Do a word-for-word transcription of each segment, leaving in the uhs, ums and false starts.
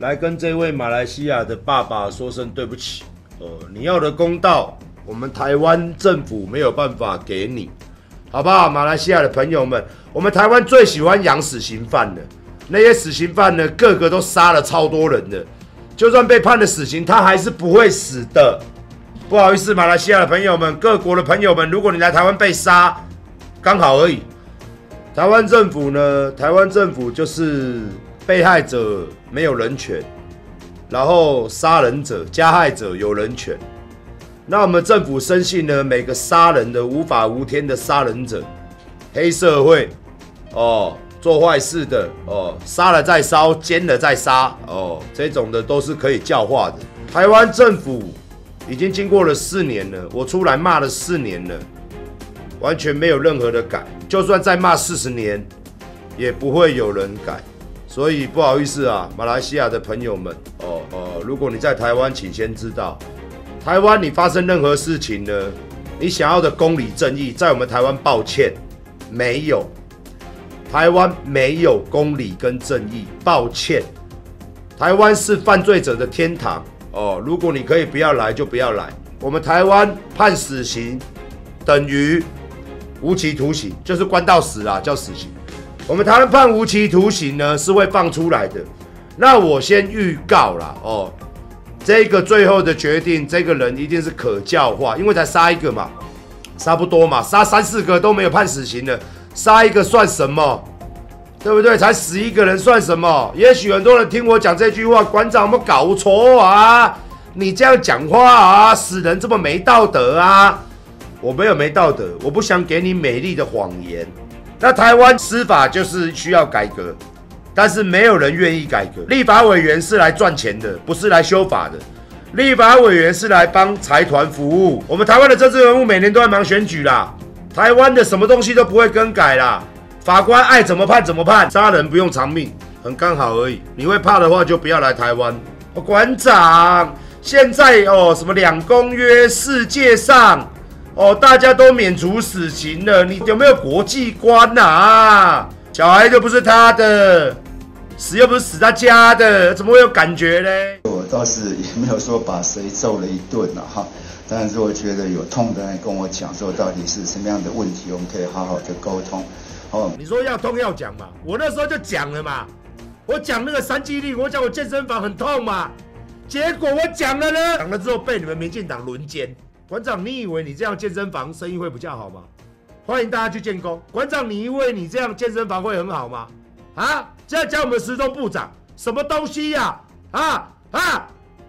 来跟这位马来西亚的爸爸说声对不起。呃，你要的公道，我们台湾政府没有办法给你，好不好？马来西亚的朋友们，我们台湾最喜欢养死刑犯了。那些死刑犯呢，个个都杀了超多人的，就算被判了死刑，他还是不会死的。不好意思，马来西亚的朋友们，各国的朋友们，如果你来台湾被杀，刚好而已。台湾政府呢，台湾政府就是被害者没有人权，然后杀人者、加害者有人权。那我们政府深信呢，每个杀人的无法无天的杀人者、黑社会哦。做坏事的哦，杀了再烧，奸了再杀哦，这种的都是可以教化的。台湾政府已经经过了四年了，我出来骂了四年了，完全没有任何的改，就算再骂四十年，也不会有人改。所以不好意思啊，马来西亚的朋友们哦哦，如果你在台湾，请先知道，台湾你发生任何事情呢，你想要的公理正义，在我们台湾抱歉没有。台湾没有公理跟正义，抱歉。台湾是犯罪者的天堂哦。如果你可以不要来，就不要来。我们台湾判死刑等于无期徒刑，就是关到死啊，叫死刑。我们台湾判无期徒刑呢，是会放出来的。那我先预告啦哦，这个最后的决定，这个人一定是可教化，因为才杀一个嘛，杀不多嘛，杀三四个都没有判死刑的。杀一个算什么？对不对？才死一个人算什么？也许很多人听我讲这句话，馆长有没有搞错啊？你这样讲话啊，死人这么没道德啊？我没有没道德，我不想给你美丽的谎言。那台湾司法就是需要改革，但是没有人愿意改革。立法委员是来赚钱的，不是来修法的。立法委员是来帮财团服务。我们台湾的政治人物每年都在忙选举啦。台湾的什么东西都不会更改啦，法官爱怎么判怎么判，杀人不用偿命，很刚好而已。你会怕的话就不要来台湾。哦、馆长，现在哦什么两公约，世界上哦大家都免除死刑了，你有没有国际观啊？小孩又不是他的，死又不是死他家的，怎么会有感觉呢？ 我倒是也没有说把谁揍了一顿啊哈。但是我觉得有痛的人跟我讲说到底是什么样的问题，我们可以好好的沟通。哦， 你说要痛要讲嘛，我那时候就讲了嘛，我讲那个三肌力，我讲我健身房很痛嘛，结果我讲了呢，讲了之后被你们民进党轮奸。馆长，你以为你这样健身房生意会比较好吗？欢迎大家去建工。馆长，你以为你这样健身房会很好吗？啊，这样讲我们时钟部长什么东西呀、啊？啊啊！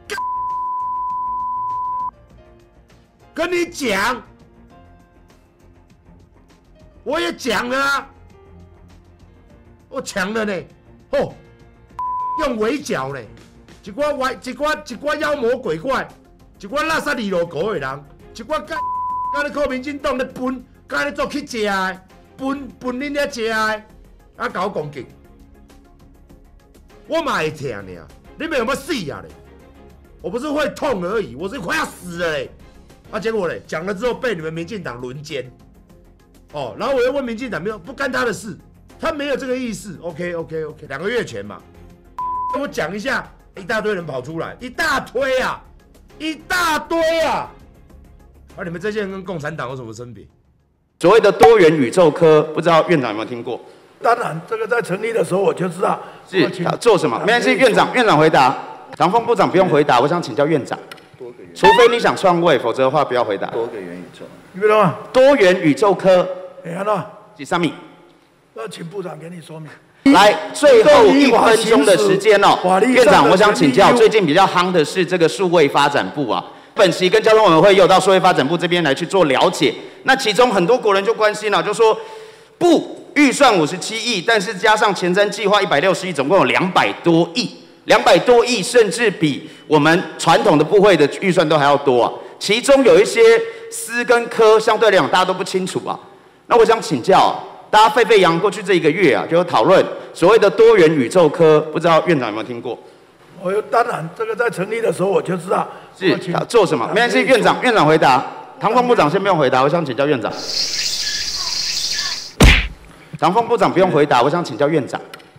跟你讲，我也讲了、啊，我讲了呢，哦，用围剿呢，一寡歪，一寡一寡妖魔鬼怪，一寡垃圾二路狗的人，一寡干，干咧靠民进党咧分，干咧做去食的，分分恁遐食的，啊搞攻击，我嘛会疼呢，你们有没有死啊嘞？我不是会痛而已，我是快要死了嘞。啊，结果嘞，讲了之后被你们民进党轮奸，哦，然后我又问民进党，没有不干他的事，他没有这个意思。OK OK OK， 两个月前嘛，我讲一下，一大堆人跑出来，一大堆啊，一大堆啊，而、啊、你们这些人跟共产党有什么分别？ 所谓的多元宇宙科，不知道院长有没有听过？ 当然，这个在成立的时候我就知道是做什么，没关系，院长院长回答，唐凤部长不用回答，我想请教院长。除非你想篡位，否则的话不要回答。 多个元宇宙， 你知道吗？ 多元宇宙科， 哎，安诺， 几三米？ 那请部长给你说明。 来，最后一分钟的时间哦，院长，我想请教，最近比较夯的是这个数位发展部啊。本席跟交通委员会也有到数位发展部这边来去做了解，那其中很多国人就关心了，就说部预算五十七亿，但是加上前瞻计划一百六十亿，总共有两百多亿。两百多亿，甚至比我们传统的部会的预算都还要多啊！其中有一些司跟科相对来讲大家都不清楚啊。那我想请教、啊，大家沸沸扬过去这一个月啊，就讨论所谓的多元宇宙科，不知道院长有没有听过？ 我当然，这个在成立的时候我就知道是做什么，没关系，院长院长回答。唐凤部长先不用回答，我想请教院长。唐凤部长不用回答，我想请教院长。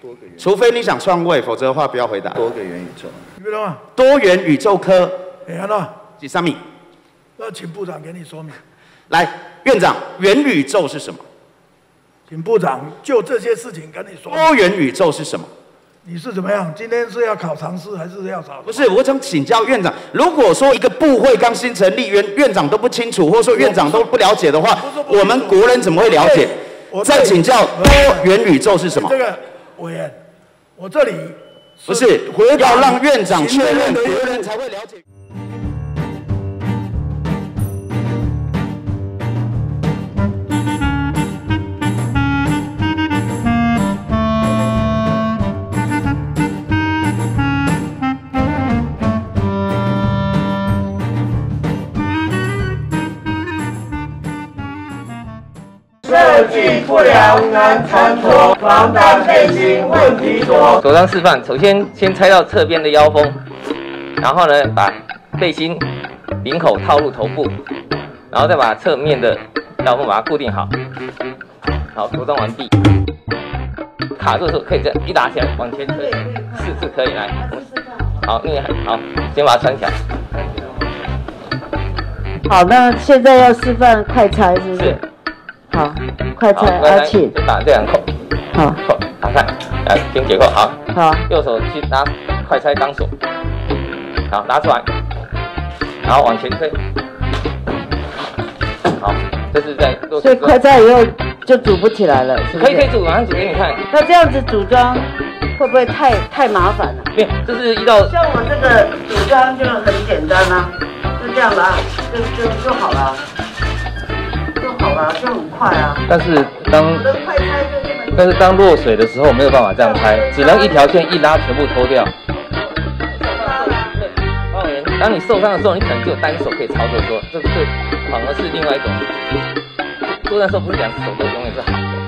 除非你想篡位，否则的话不要回答。 多个元宇宙。 你知道吗？ 多元宇宙科哎，安娜， 几三米？ 那请部长给你说明。 来，院长，元宇宙是什么？ 请部长就这些事情跟你说。 多元宇宙是什么？ 你是怎么样？今天是要考常识还是要考？ 不是，我想请教院长，如果说一个部会刚新成立，院院长都不清楚，或者说院长都不了解的话，我们国人怎么会了解？再请教多元宇宙是什么？ 这个委员，我这里不是要让院长确认，国人才会了解。 设计不良难穿脱，防弹背心问题多。 手上示范，首先先拆到侧边的腰封，然后呢把背心领口套入头部，然后再把侧面的腰封把它固定好。好，着装完毕。卡住的时候可以这样一打起来往前推，是是可以来。好，那个好，先把它穿起来。 好，那现在要示范快拆，是不是？是好，快拆，阿庆， 打这两扣， 好， 扣打开，来先解扣，好， 好， 右手去拿快拆钢索，好，拿出来，然后往前推，好，这是在做。 所以快拆以后就组不起来了，是不是？ 可以可以组，马上组给你看。 那这样子组装会不会太太麻烦了？ 没有，这是依照像我这个组装就很简单啊，就这样吧，就就就好了。好吧，就很快啊。 但是当但是当落水的时候没有办法这样拆，只能一条线一拉全部脱掉。当你受伤的时候，你可能只有单手可以操作的时候，这这反而是另外一种。作战的时候不是两只手都永远是好的。